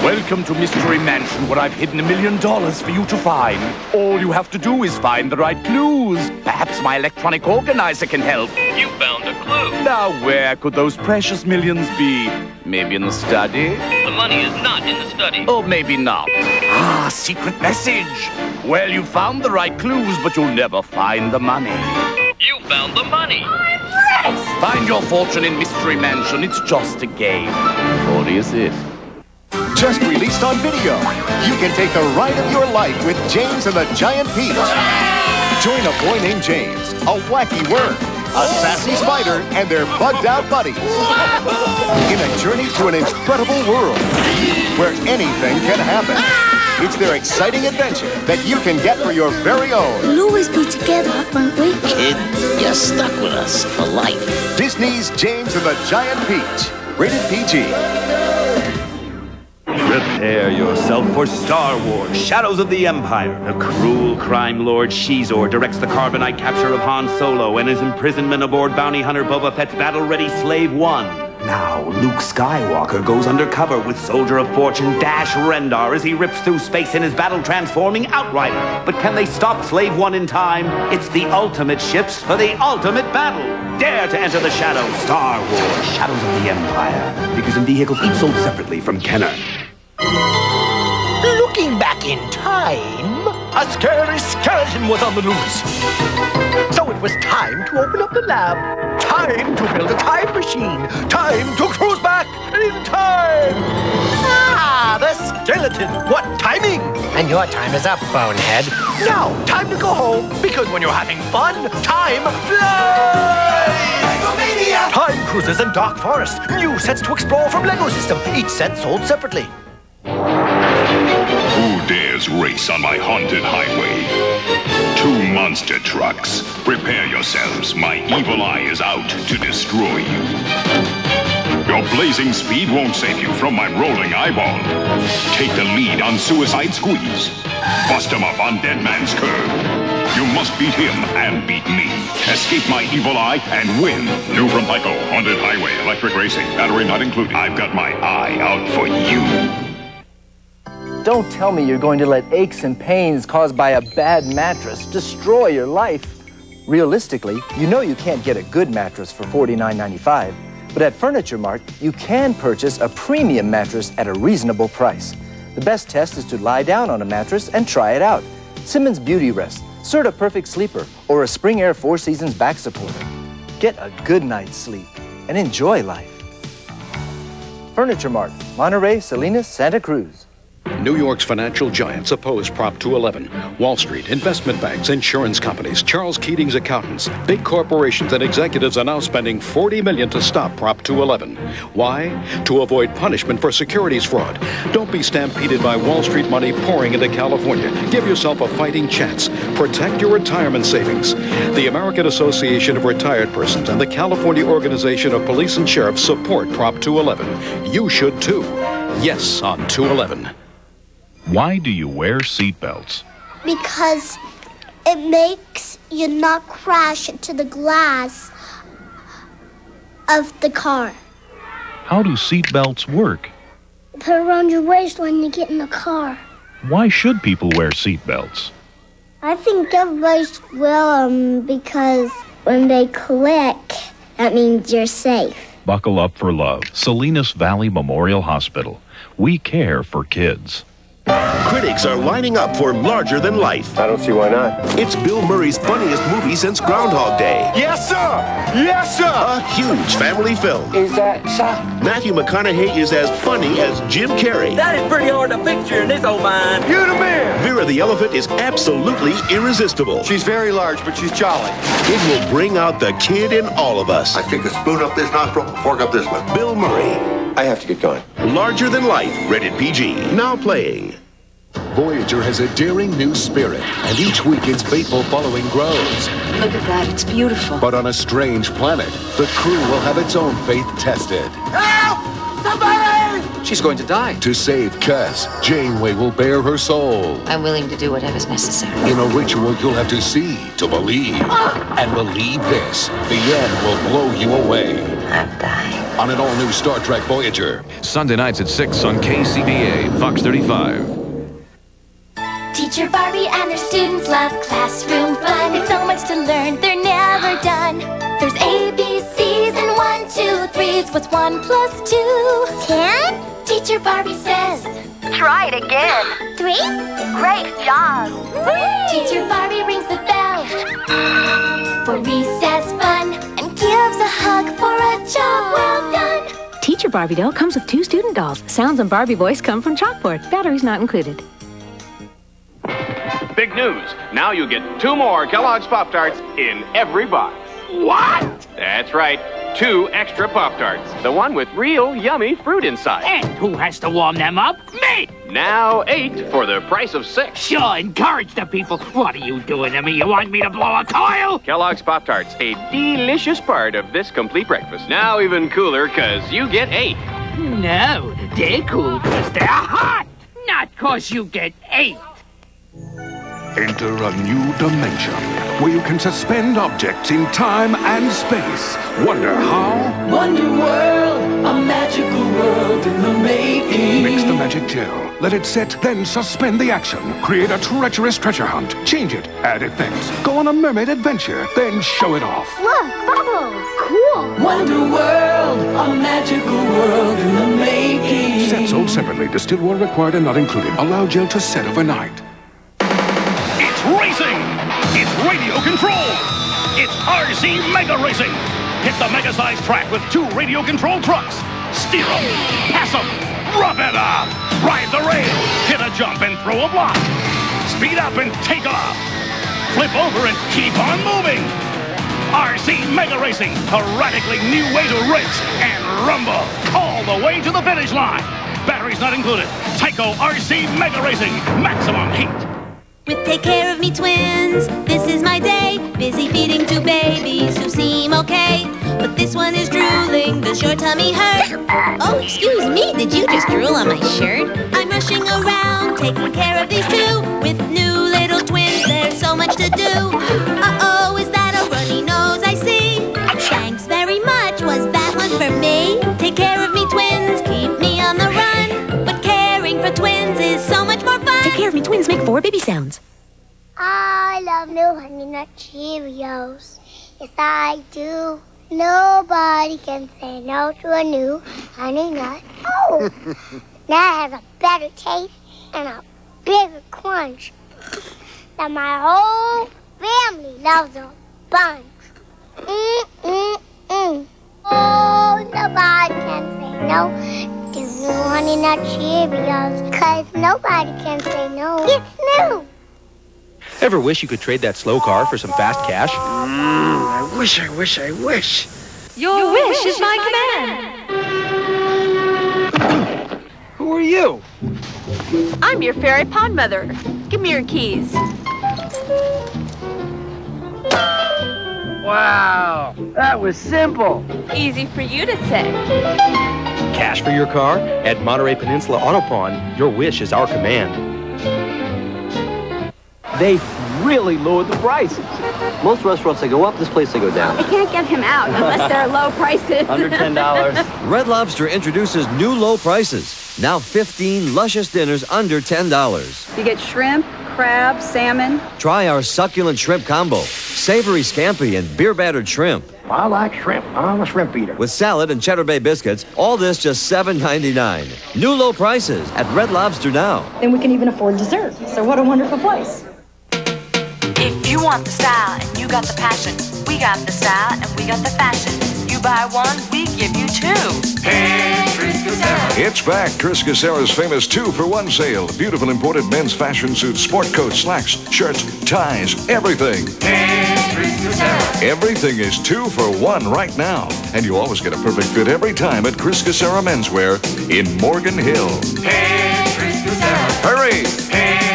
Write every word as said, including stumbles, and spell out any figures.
Welcome to Mystery Mansion, where I've hidden a million dollars for you to find. All you have to do is find the right clues. Perhaps my electronic organizer can help. You found a clue. Now, where could those precious millions be? Maybe in the study? The money is not in the study. Or maybe not. Ah, secret message. Well, you found the right clues, but you'll never find the money. You found the money. I'm rich! Find your fortune in Mystery Mansion. It's just a game. Or is it? Just released on video. You can take the ride of your life with James and the Giant Peach. Join a boy named James, a wacky worm, a sassy spider, and their bugged-out buddies in a journey to an incredible world where anything can happen. It's their exciting adventure that you can get for your very own. We'll always be together, won't we? Kid, you're stuck with us for life. Disney's James and the Giant Peach. Rated P G. Prepare yourself for Star Wars, Shadows of the Empire. The cruel crime lord Shizor directs the carbonite capture of Han Solo and his imprisonment aboard bounty hunter Boba Fett's battle-ready Slave One. Now, Luke Skywalker goes undercover with Soldier of Fortune Dash Rendar as he rips through space in his battle-transforming Outrider. But can they stop Slave One in time? It's the ultimate ships for the ultimate battle. Dare to enter the shadows. Star Wars, Shadows of the Empire. Figures and vehicles each sold separately from Kenner. Looking back in time, a scary skeleton was on the loose. So it was time to open up the lab. Time to build a time machine. Time to cruise back in time. Ah, the skeleton. What timing? And your time is up, bonehead. Now, time to go home, because when you're having fun, time flies. Time cruises and dark forest. New sets to explore from Lego System. Each set sold separately. Who dares race on my haunted highway? Two monster trucks. Prepare yourselves. My evil eye is out to destroy you. Your blazing speed won't save you from my rolling eyeball. Take the lead on Suicide Squeeze. Bust him up on Dead Man's Curve. You must beat him and beat me. Escape my evil eye and win. New from Tyco Haunted Highway. Electric racing. Battery not included. I've got my eye out for you. Don't tell me you're going to let aches and pains caused by a bad mattress destroy your life. Realistically, you know you can't get a good mattress for forty-nine ninety-five, but at Furniture Mart, you can purchase a premium mattress at a reasonable price. The best test is to lie down on a mattress and try it out. Simmons Beauty Rest, Serta Perfect Sleeper, or a Spring Air Four Seasons back supporter. Get a good night's sleep and enjoy life. Furniture Mart, Monterey, Salinas, Santa Cruz. New York's financial giants oppose Prop two eleven. Wall Street, investment banks, insurance companies, Charles Keating's accountants, big corporations and executives are now spending forty million dollars to stop Prop two eleven. Why? To avoid punishment for securities fraud. Don't be stampeded by Wall Street money pouring into California. Give yourself a fighting chance. Protect your retirement savings. The American Association of Retired Persons and the California Organization of Police and Sheriffs support Prop two eleven. You should too. Yes on two eleven. Why do you wear seatbelts? Because it makes you not crash into the glass of the car. How do seatbelts work? Put it around your waist when you get in the car. Why should people wear seatbelts? I think everybody will, um, because when they click, that means you're safe. Buckle up for love. Salinas Valley Memorial Hospital. We care for kids. Critics are lining up for Larger Than Life. I don't see why not. It's Bill Murray's funniest movie since Groundhog Day. Yes, sir! Yes, sir! A huge family film. Is that so? Matthew McConaughey is as funny as Jim Carrey. That is pretty hard to picture in this old mind. You're the man! Vera the elephant is absolutely irresistible. She's very large, but she's jolly. It will bring out the kid in all of us. I stick a spoon up this nostril, fork up this one. Bill Murray. I have to get going. Larger Than Life, rated P G. Now playing. Voyager has a daring new spirit, and each week its faithful following grows. Look at that, it's beautiful. But on a strange planet, the crew will have its own faith tested. Help! Somebody! She's going to die. To save Cass, Janeway will bare her soul. I'm willing to do whatever's necessary. In a ritual you'll have to see to believe. And believe this, the end will blow you away. I'm dying. on an all-new Star Trek Voyager. Sunday nights at six on K C B A, Fox thirty-five. Teacher Barbie and her students love classroom fun. It's so much to learn, they're never done. There's A, B, C's and one, two, threes. What's one plus two? Ten? Teacher Barbie says, try it again. Three? Great job. Whee! Teacher Barbie rings the bell for recess fun and gives a hug for a job well done. Teacher Barbie doll comes with two student dolls. Sounds and Barbie voice come from chalkboard. Batteries not included. Big news. Now you get two more Kellogg's Pop-Tarts in every box. What? That's right. Two extra Pop-Tarts. The one with real yummy fruit inside. And who has to warm them up? Me! Now eight for the price of six. Sure, encourage the people. What are you doing to me? You want me to blow a coil? Kellogg's Pop-Tarts, a delicious part of this complete breakfast. Now even cooler because you get eight. No, they're cool because they're hot. Not because you get eight. Enter a new dimension where you can suspend objects in time and space. Wonder how? Wonder World, a magical world in the making. Mix the magic gel, let it set, then suspend the action. Create a treacherous treasure hunt. Change it, add effects. Go on a mermaid adventure, then show it off. Look, bubbles. Cool. Wonder World, a magical world in the making. Set sold separately, distilled water required and not included. Allow gel to set overnight. It's racing! It's radio control! It's R C Mega Racing! Hit the mega-sized track with two radio-controlled trucks. Steer them, pass them, rough it up, ride the rail, hit a jump and throw a block. Speed up and take off. Flip over and keep on moving. R C Mega Racing, a radically new way to race and rumble all the way to the finish line. Batteries not included. Tyco R C Mega Racing, maximum heat. With Take Care of Me twins, this is my day. Busy feeding two babies who seem okay, but this one is drooling. Does your tummy hurt? Oh, excuse me, did you just drool on my shirt? I'm rushing around, taking care of these two. With new little twins, there's so much to do. Uh-oh, is that a runny nose I see? Thanks very much, was that one for me? Take Care of Me twins, keep me on the run. But caring for twins is so much more fun. Take Care of Me twins make four baby sounds. I love new Honey Nut Cheerios. Yes, I do. Nobody can say no to a new Honey Nut. Oh, now it has a better taste and a bigger crunch that my whole family loves a bunch. Mm-mm-mm. Oh, nobody can say no to new Honey Nut Cheerios, because nobody can say no. It's new. Ever wish you could trade that slow car for some fast cash? Mm, I wish, I wish, I wish. Your, Your wish, wish is my command. Who are you? I'm your fairy pond mother. Give me your keys. Wow, that was simple. Easy for you to say. Cash for your car? At Monterey Peninsula Auto Pawn, your wish is our command. They really lowered the prices. Most restaurants, they go up. This place, they go down. I can't get him out unless they're low prices. Under ten dollars. Red Lobster introduces new low prices. Now fifteen luscious dinners under ten dollars. You get shrimp, crab, salmon. Try our succulent shrimp combo. Savory scampi and beer-battered shrimp. I like shrimp. I'm a shrimp eater. With salad and Cheddar Bay biscuits, all this just seven ninety-nine. New low prices at Red Lobster now. Then we can even afford dessert. So what a wonderful place. If you want the style and you got the passion, we got the style and we got the fashion. You buy one, we give you two. Hey, Chris Casera. It's back. Chris Casera's famous two-for-one sale. Beautiful imported men's fashion suits, sport coats, slacks, shirts, ties, everything. Hey, Chris Casera. Everything is two for one right now. And you always get a perfect fit every time at Chris Casera Menswear in Morgan Hill. Hey, Chris Casera. Hurry! Hey,